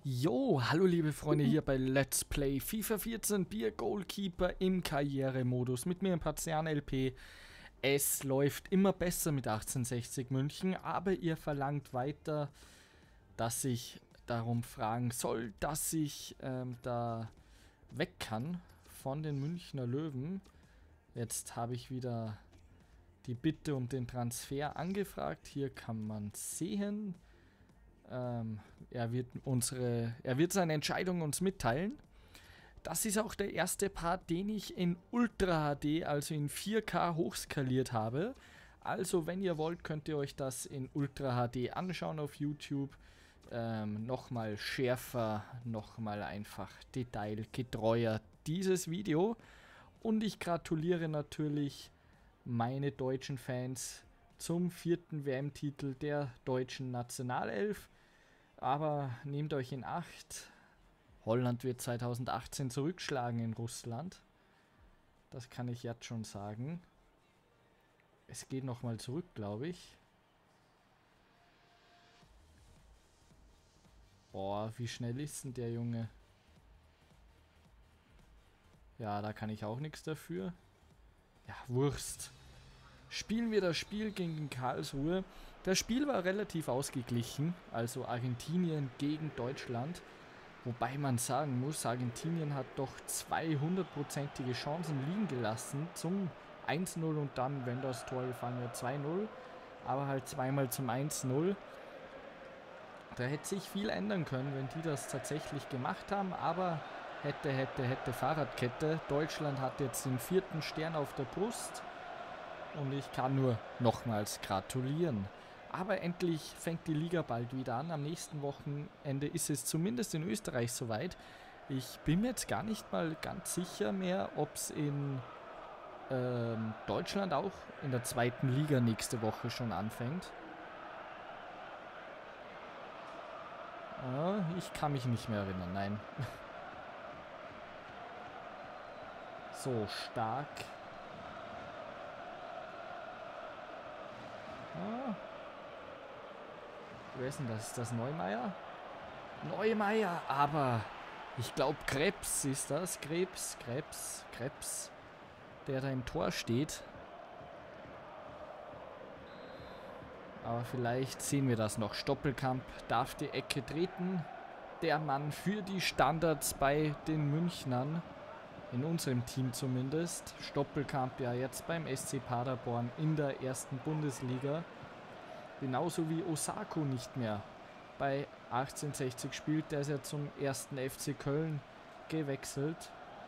Jo, hallo liebe Freunde hier bei Let's Play FIFA 14 Bier Goalkeeper im Karrieremodus mit mir im Partian LP. Es läuft immer besser mit 1860 München, aber ihr verlangt weiter, dass ich darum fragen soll, dass ich da weg kann von den Münchner Löwen. Jetzt habe ich wieder die Bitte um den Transfer angefragt. Hier kann man sehen. Er wird seine Entscheidung uns mitteilen. Das ist auch der erste Part, den ich in Ultra HD, also in 4K hochskaliert habe. Also wenn ihr wollt, könnt ihr euch das in Ultra HD anschauen auf YouTube. Nochmal schärfer, nochmal einfach detailgetreuer dieses Video. Und ich gratuliere natürlich meine deutschen Fans zum 4. WM-Titel der deutschen Nationalelf. Aber nehmt euch in Acht, Holland wird 2018 zurückschlagen in Russland. Das kann ich jetzt schon sagen. Es geht nochmal zurück, glaube ich. Boah, wie schnell ist denn der Junge? Ja, da kann ich auch nichts dafür. Ja, Wurst. Spielen wir das Spiel gegen Karlsruhe. Das Spiel war relativ ausgeglichen, also Argentinien gegen Deutschland. Wobei man sagen muss, Argentinien hat doch 200-prozentige Chancen liegen gelassen zum 1-0 und dann, wenn das Tor gefallen wäre, 2-0. Aber halt zweimal zum 1-0. Da hätte sich viel ändern können, wenn die das tatsächlich gemacht haben. Aber hätte Fahrradkette. Deutschland hat jetzt den 4. Stern auf der Brust. Und ich kann nur nochmals gratulieren. Aber endlich fängt die Liga bald wieder an. Am nächsten Wochenende ist es zumindest in Österreich soweit. Ich bin mir jetzt gar nicht mal ganz sicher mehr, ob es in Deutschland auch in der 2. Liga nächste Woche schon anfängt. Ich kann mich nicht mehr erinnern, nein. So, stark. Wer ist denn das? Ist das Neumeier? Neumeier, aber ich glaube Krebs ist das. Krebs, der da im Tor steht. Aber vielleicht sehen wir das noch. Stoppelkamp darf die Ecke treten. Der Mann für die Standards bei den Münchnern. In unserem Team zumindest. Stoppelkamp ja jetzt beim SC Paderborn in der 1. Bundesliga. Genauso wie Osako nicht mehr bei 1860 spielt. Der ist ja zum 1. FC Köln gewechselt.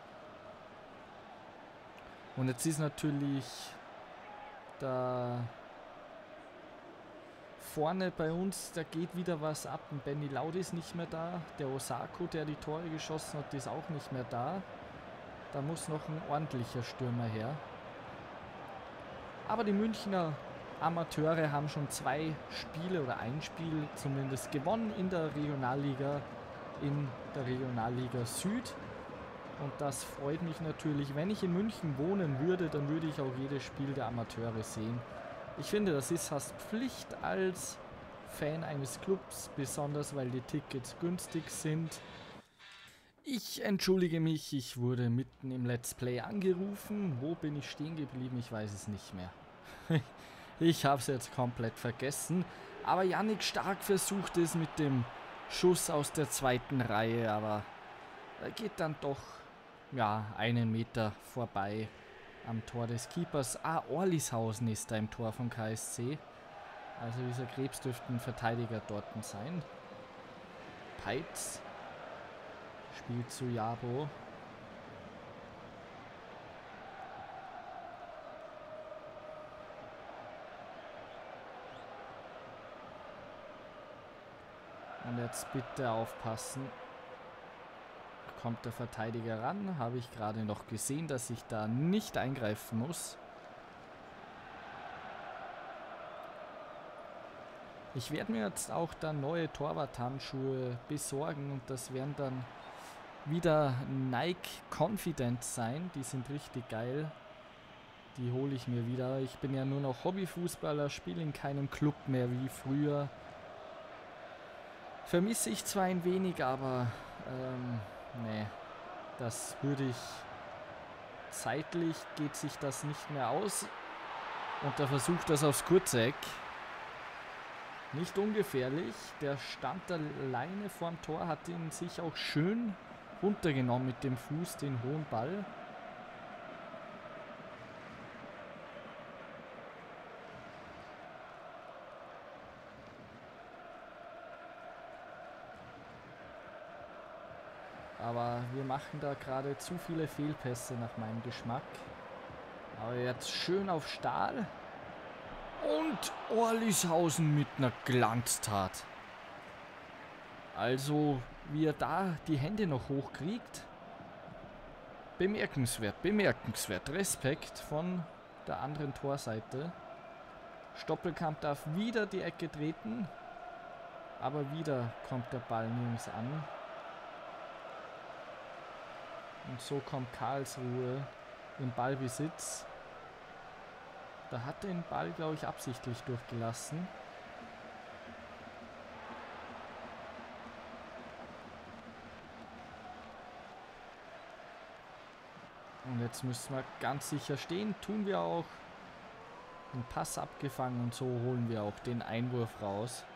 Und jetzt ist natürlich da vorne bei uns, da geht wieder was ab. Und Benny Laud ist nicht mehr da. Der Osako, der die Tore geschossen hat, ist auch nicht mehr da. Da muss noch ein ordentlicher Stürmer her. Aber die Münchner Amateure haben schon 2 Spiele oder ein Spiel zumindest gewonnen in der Regionalliga Süd. Und das freut mich natürlich. Wenn ich in München wohnen würde, dann würde ich auch jedes Spiel der Amateure sehen. Ich finde, das ist fast Pflicht als Fan eines Clubs, besonders weil die Tickets günstig sind. Ich entschuldige mich, ich wurde mitten im Let's Play angerufen. Wo bin ich stehen geblieben? Ich weiß es nicht mehr. Ich habe es jetzt komplett vergessen. Aber Yannick Stark versucht es mit dem Schuss aus der 2. Reihe. Aber er geht dann doch, ja, einen Meter vorbei am Tor des Keepers. Orlishausen ist da im Tor vom KSC. Also dieser Krebs dürfte ein Verteidiger dort sein. Peitz spielt zu Jabo. Und jetzt bitte aufpassen. Kommt der Verteidiger ran. Habe ich gerade noch gesehen, dass ich da nicht eingreifen muss. Ich werde mir jetzt auch dann neue Torwart-Handschuhe besorgen. Und das werden dann wieder Nike Confidence sein. Die sind richtig geil. Die hole ich mir wieder. Ich bin ja nur noch Hobbyfußballer, spiele in keinem Club mehr wie früher. Vermisse ich zwar ein wenig, aber nee, das würde ich, zeitlich geht sich das nicht mehr aus. Und der Versuch, das aufs kurze Eck. Nicht ungefährlich. Der stand alleine vorm Tor, hat ihn sich auch schön runtergenommen mit dem Fuß, den hohen Ball. Aber wir machen da gerade zu viele Fehlpässe nach meinem Geschmack. Aber jetzt schön auf Stahl. Und Orlishausen mit einer Glanztat. Also, wie er da die Hände noch hochkriegt. Bemerkenswert, bemerkenswert. Respekt von der anderen Torseite. Stoppelkamp darf wieder die Ecke treten. Aber wieder kommt der Ball nirgends an. Und so kommt Karlsruhe im Ballbesitz. Da hat er den Ball, glaube ich, absichtlich durchgelassen. Und jetzt müssen wir ganz sicher stehen. Tun wir auch. Den Pass abgefangen und so holen wir auch den Einwurf raus.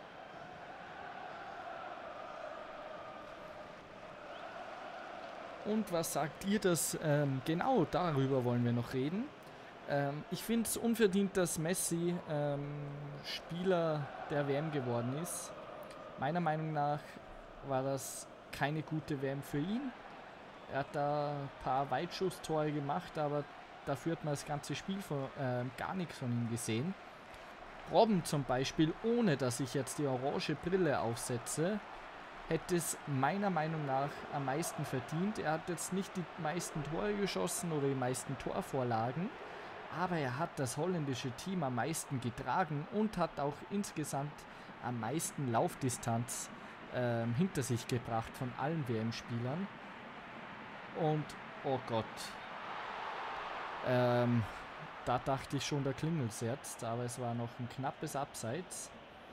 Und was sagt ihr das? Genau darüber wollen wir noch reden. Ich finde es unverdient, dass Messi Spieler der WM geworden ist. Meiner Meinung nach war das keine gute WM für ihn. Er hat da ein paar Weitschusstore gemacht, aber dafür hat man das ganze Spiel gar nichts von ihm gesehen. Robben zum Beispiel, ohne dass ich jetzt die orange Brille aufsetze, hätte es meiner Meinung nach am meisten verdient. Er hat jetzt nicht die meisten Tore geschossen oder die meisten Torvorlagen, aber er hat das holländische Team am meisten getragen und hat auch insgesamt am meisten Laufdistanz hinter sich gebracht von allen WM-Spielern. Und, oh Gott, da dachte ich schon, da klingelt es jetzt, aber es war noch ein knappes Abseits.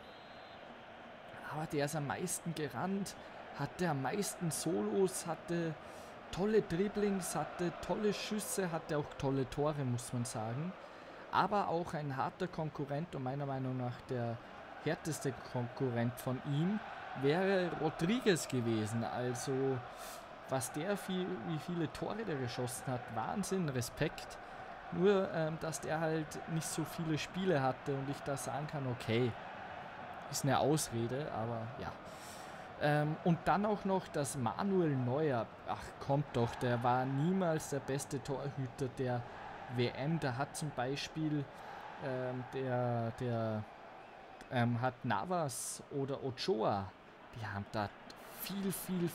Aber der ist am meisten gerannt, hatte am meisten Solos, hatte tolle Dribblings, hatte tolle Schüsse, hatte auch tolle Tore, muss man sagen. Aber auch ein harter Konkurrent und meiner Meinung nach der härteste Konkurrent von ihm wäre Rodriguez gewesen. Also was der wie viele Tore der geschossen hat, Wahnsinn, Respekt. Nur, dass der halt nicht so viele Spiele hatte und ich da sagen kann, okay, ist eine Ausrede, aber ja. Und dann auch noch, dass Manuel Neuer, ach kommt doch, der war niemals der beste Torhüter der WM. Da hat zum Beispiel hat Navas oder Ochoa, die haben da viel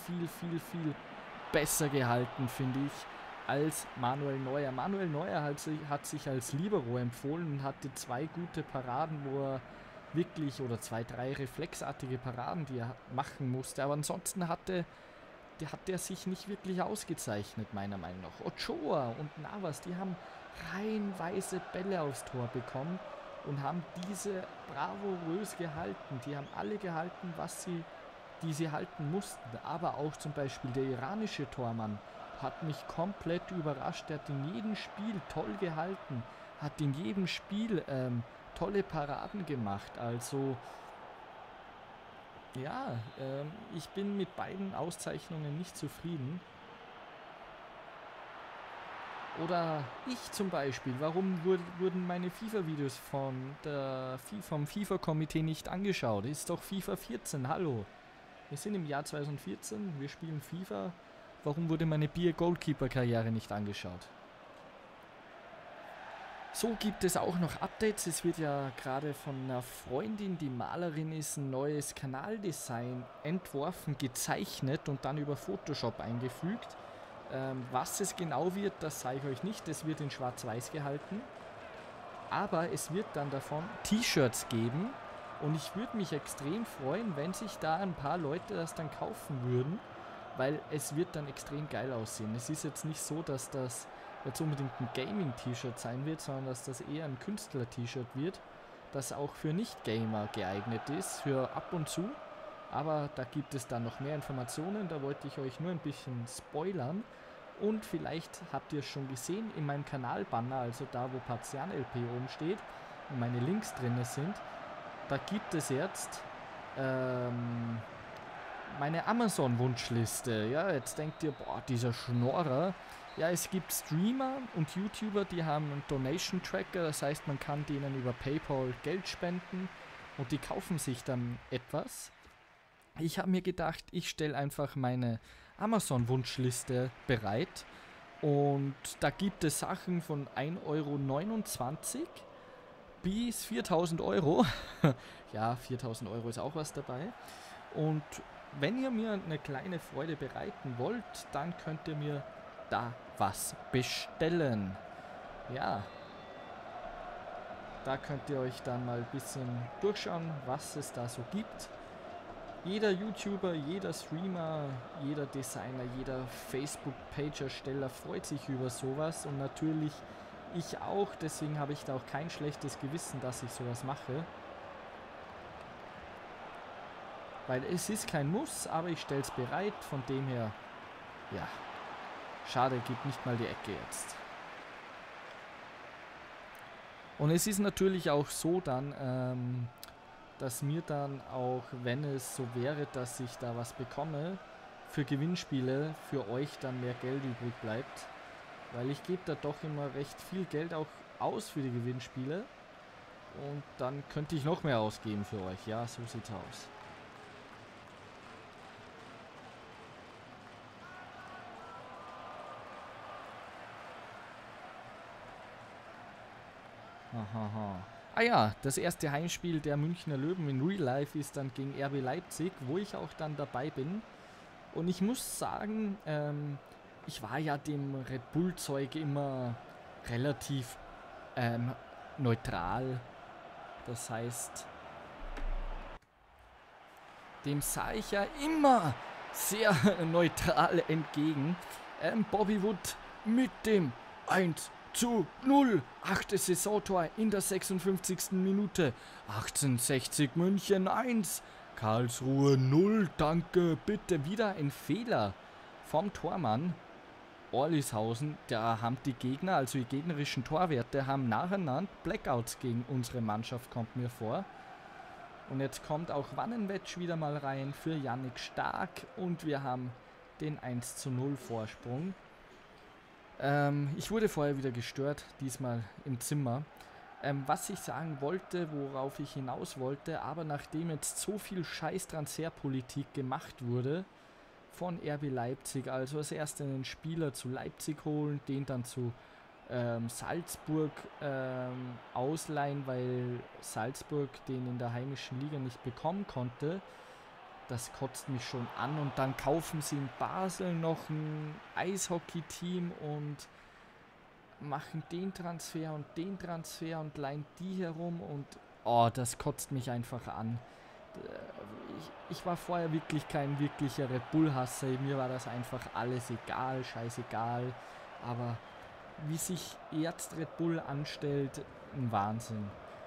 besser gehalten, finde ich, als Manuel Neuer. Manuel Neuer hat sich als Libero empfohlen und hatte 2 gute Paraden, wo er wirklich, oder 2, 3 reflexartige Paraden, die er machen musste. Aber ansonsten hat er sich nicht wirklich ausgezeichnet, meiner Meinung nach. Ochoa und Navas, die haben reihenweise Bälle aufs Tor bekommen und haben diese bravourös gehalten. Die haben alle gehalten, die sie halten mussten. Aber auch zum Beispiel der iranische Tormann hat mich komplett überrascht. Der hat in jedem Spiel toll gehalten, hat in jedem Spiel tolle Paraden gemacht. Also ja, ich bin mit beiden Auszeichnungen nicht zufrieden. Oder ich zum Beispiel, warum wurden meine FIFA-Videos vom FIFA-Komitee nicht angeschaut? Ist doch FIFA 14, hallo. Wir sind im Jahr 2014, wir spielen FIFA. Warum wurde meine Bier-Goalkeeper-Karriere nicht angeschaut? So gibt es auch noch Updates. Es wird ja gerade von einer Freundin, die Malerin ist, ein neues Kanaldesign entworfen, gezeichnet und dann über Photoshop eingefügt. Was es genau wird, das zeige ich euch nicht. Es wird in Schwarz-Weiß gehalten. Aber es wird dann davon T-Shirts geben. Und ich würde mich extrem freuen, wenn sich da ein paar Leute das dann kaufen würden. Weil es wird dann extrem geil aussehen. Es ist jetzt nicht so, dass das jetzt unbedingt ein Gaming-T-Shirt sein wird, sondern dass das eher ein Künstler-T-Shirt wird, das auch für Nicht-Gamer geeignet ist, für ab und zu. Aber da gibt es dann noch mehr Informationen, da wollte ich euch nur ein bisschen spoilern. Und vielleicht habt ihr es schon gesehen in meinem Kanalbanner, also da wo Partian LP oben steht und meine Links drin sind, da gibt es jetzt meine Amazon-Wunschliste. Ja, jetzt denkt ihr, boah, dieser Schnorrer. Ja, es gibt Streamer und YouTuber, die haben einen Donation-Tracker, das heißt, man kann denen über PayPal Geld spenden und die kaufen sich dann etwas. Ich habe mir gedacht, ich stelle einfach meine Amazon-Wunschliste bereit und da gibt es Sachen von 1,29 € bis 4.000 Euro. Ja, 4.000 Euro ist auch was dabei. Und wenn ihr mir eine kleine Freude bereiten wollt, dann könnt ihr mir da was bestellen. Ja, da könnt ihr euch dann mal ein bisschen durchschauen, was es da so gibt. Jeder YouTuber, jeder Streamer, jeder Designer, jeder Facebook-Page-Ersteller freut sich über sowas und natürlich ich auch, deswegen habe ich da auch kein schlechtes Gewissen, dass ich sowas mache. Weil es ist kein Muss, aber ich stelle es bereit, von dem her, ja, schade, gibt nicht mal die Ecke jetzt. Und es ist natürlich auch so dann, dass mir dann auch, wenn es so wäre, dass ich da was bekomme, für Gewinnspiele, für euch dann mehr Geld übrig bleibt. Weil ich gebe da doch immer recht viel Geld auch aus für die Gewinnspiele. Und dann könnte ich noch mehr ausgeben für euch. Ja, so sieht's aus. Hahaha. Ah ja, das erste Heimspiel der Münchner Löwen in Real Life ist dann gegen RB Leipzig, wo ich auch dann dabei bin. Und ich muss sagen, ich war ja dem Red Bull-Zeug immer relativ neutral. Das heißt, dem sah ich ja immer sehr neutral entgegen. Bobby Wood mit dem 1:0. 8. Saisontor in der 56. Minute. 1860 München 1. Karlsruhe 0. Danke, bitte. Wieder ein Fehler vom Tormann. Orlishausen, da haben die Gegner, also die gegnerischen Torwerte, haben nacheinander Blackouts gegen unsere Mannschaft, kommt mir vor. Und jetzt kommt auch Wannenwetsch wieder mal rein für Yannick Stark und wir haben den 1:0 Vorsprung. Ich wurde vorher wieder gestört, diesmal im Zimmer. Was ich sagen wollte, worauf ich hinaus wollte, aber nachdem jetzt so viel Scheiß-Transferpolitik gemacht wurde von RB Leipzig, also als erst einen Spieler zu Leipzig holen, den dann zu Salzburg ausleihen, weil Salzburg den in der heimischen Liga nicht bekommen konnte. Das kotzt mich schon an und dann kaufen sie in Basel noch ein Eishockey-Team und machen den Transfer und leihen die herum und oh, das kotzt mich einfach an. Ich war vorher wirklich kein wirklicher Red Bull-Hasser, mir war das einfach alles egal, scheißegal, aber wie sich jetzt Red Bull anstellt, ein Wahnsinn.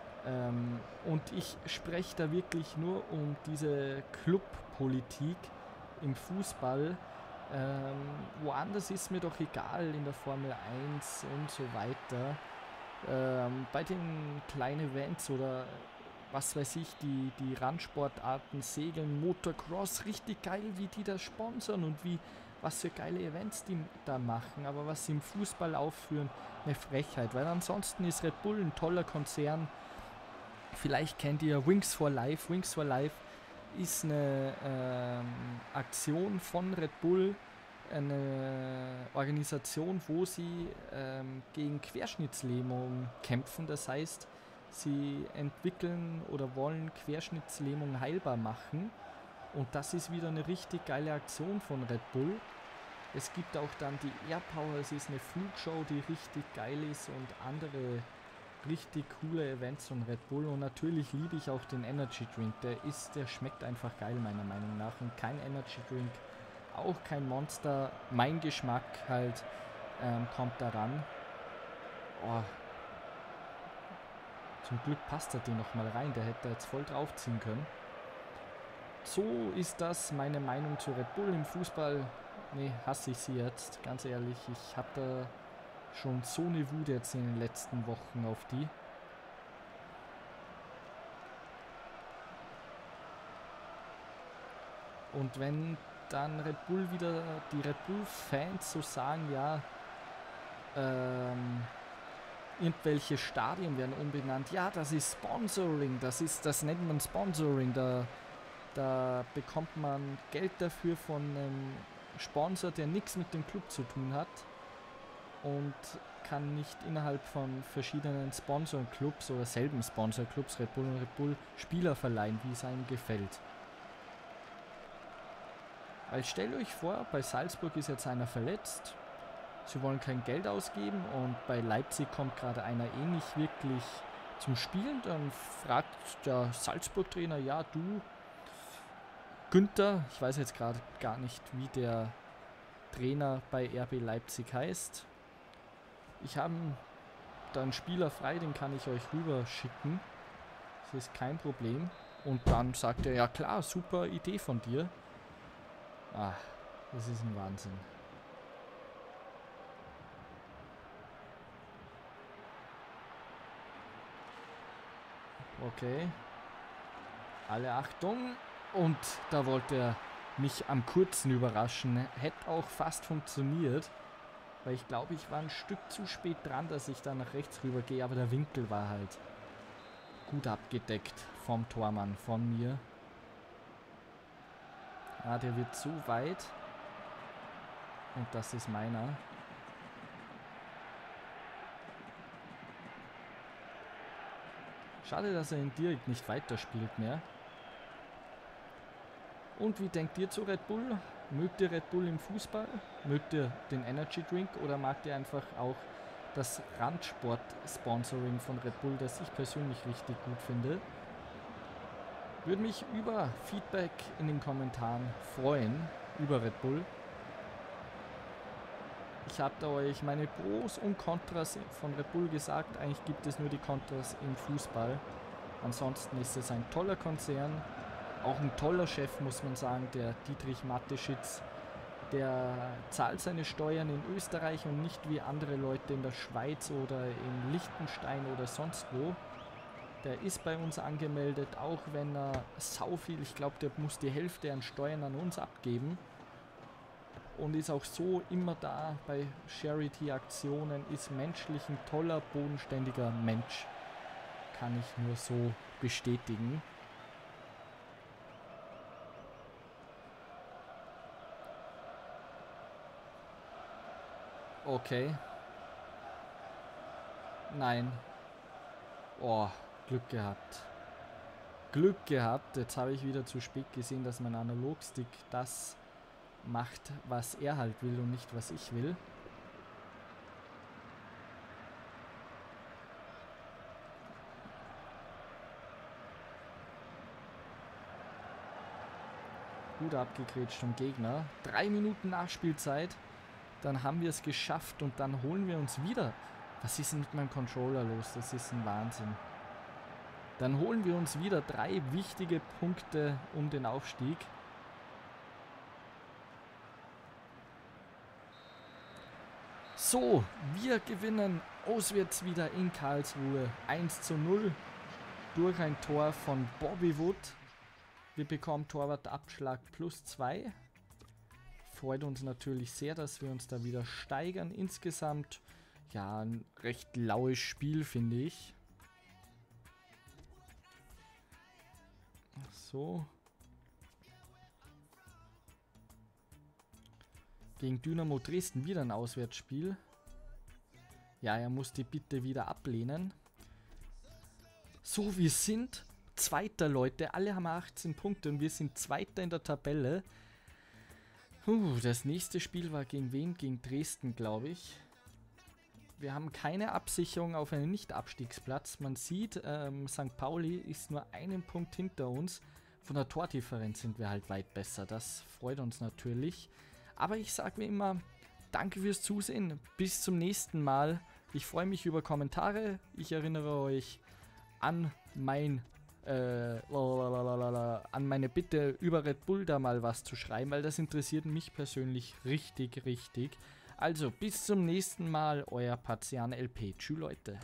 Und ich spreche da wirklich nur um diese Clubpolitik im Fußball. Woanders ist mir doch egal, in der Formel 1 und so weiter. Bei den kleinen Events oder was weiß ich, die Randsportarten, Segeln, Motocross, richtig geil, wie die das sponsern und was für geile Events die da machen. Aber was sie im Fußball aufführen, eine Frechheit. Weil ansonsten ist Red Bull ein toller Konzern. Vielleicht kennt ihr Wings for Life. Wings for Life ist eine Aktion von Red Bull, eine Organisation, wo sie gegen Querschnittslähmung kämpfen. Das heißt, sie entwickeln oder wollen Querschnittslähmung heilbar machen. Und das ist wieder eine richtig geile Aktion von Red Bull. Es gibt auch dann die Air Power, es ist eine Flugshow, die richtig geil ist und andere richtig coole Events von Red Bull und natürlich liebe ich auch den Energy Drink, der schmeckt einfach geil meiner Meinung nach und kein Energy Drink, auch kein Monster, mein Geschmack halt kommt daran. Oh. Zum Glück passt er den nochmal rein, der hätte jetzt voll draufziehen können. so ist das meine Meinung zu Red Bull im Fußball. Ne, hasse ich sie jetzt, ganz ehrlich. Ich habe da schon so eine Wut jetzt in den letzten Wochen auf die. Und wenn dann Red Bull wieder, die Red Bull-Fans so sagen, ja, irgendwelche Stadien werden umbenannt. Ja, das ist Sponsoring, das nennt man Sponsoring. Da bekommt man Geld dafür von einem Sponsor, der nichts mit dem Club zu tun hat und kann nicht innerhalb von verschiedenen Sponsorclubs oder selben Sponsorclubs, Red Bull und Red Bull, Spieler verleihen, wie es einem gefällt. Weil stellt euch vor, bei Salzburg ist jetzt einer verletzt, sie wollen kein Geld ausgeben und bei Leipzig kommt gerade einer nicht wirklich zum Spielen, dann fragt der Salzburg-Trainer, ja du, Günther, ich weiß jetzt gerade gar nicht, wie der Trainer bei RB Leipzig heißt, ich habe da einen Spieler frei, den kann ich euch rüber schicken, das ist kein Problem. Und dann sagt er, ja klar, super Idee von dir. Ah, das ist ein Wahnsinn. Okay. Alle Achtung. Und da wollte er mich am kurzen überraschen. Hätte auch fast funktioniert. Weil ich glaube, ich war ein Stück zu spät dran, dass ich da nach rechts rüber gehe. Aber der Winkel war halt gut abgedeckt vom Tormann, von mir. Ah, der wird zu weit. Und das ist meiner. Schade, dass er ihn direkt nicht weiterspielt mehr. Und wie denkt ihr zu Red Bull? Mögt ihr Red Bull im Fußball? Mögt ihr den Energy Drink? Oder mag ihr einfach auch das Randsport-Sponsoring von Red Bull, das ich persönlich richtig gut finde? Würde mich über Feedback in den Kommentaren freuen, über Red Bull. Ich habe da euch meine Pros und Kontras von Red Bull gesagt. Eigentlich gibt es nur die Kontras im Fußball. Ansonsten ist es ein toller Konzern. Auch ein toller Chef, muss man sagen, der Dietrich Mateschitz. Der zahlt seine Steuern in Österreich und nicht wie andere Leute in der Schweiz oder in Liechtenstein oder sonst wo. Der ist bei uns angemeldet, auch wenn er sau viel, ich glaube, der muss die Hälfte an Steuern an uns abgeben. Und ist auch so immer da bei Charity-Aktionen, ist menschlich ein toller, bodenständiger Mensch. Kann ich nur so bestätigen. Okay. Nein. Oh, Glück gehabt. Glück gehabt. Jetzt habe ich wieder zu spät gesehen, dass mein Analogstick das macht, was er halt will und nicht, was ich will. Gut abgegrätscht vom Gegner. 3 Minuten Nachspielzeit. Dann haben wir es geschafft und dann holen wir uns wieder. Was ist denn mit meinem Controller los? Das ist ein Wahnsinn. Dann holen wir uns wieder 3 wichtige Punkte um den Aufstieg. So, wir gewinnen auswärts wieder in Karlsruhe 1:0 durch ein Tor von Bobby Wood. Wir bekommen Torwartabschlag +2. Freut uns natürlich sehr, dass wir uns da wieder steigern. Insgesamt, ja, ein recht laues Spiel, finde ich. So. Gegen Dynamo Dresden wieder ein Auswärtsspiel. Ja, er muss die Bitte wieder ablehnen. So, wir sind Zweiter, Leute. Alle haben 18 Punkte und wir sind Zweiter in der Tabelle. Das nächste Spiel war gegen wen? Gegen Dresden, glaube ich. Wir haben keine Absicherung auf einen Nicht-Abstiegsplatz. Man sieht, St. Pauli ist nur einen Punkt hinter uns. Von der Tordifferenz sind wir halt weit besser. Das freut uns natürlich. Aber ich sage mir immer, danke fürs Zusehen. Bis zum nächsten Mal. Ich freue mich über Kommentare. Ich erinnere euch an mein an meine Bitte über Red Bull da mal was zu schreiben, weil das interessiert mich persönlich richtig, richtig. Also, bis zum nächsten Mal, euer Patzian LP. Tschüss, Leute.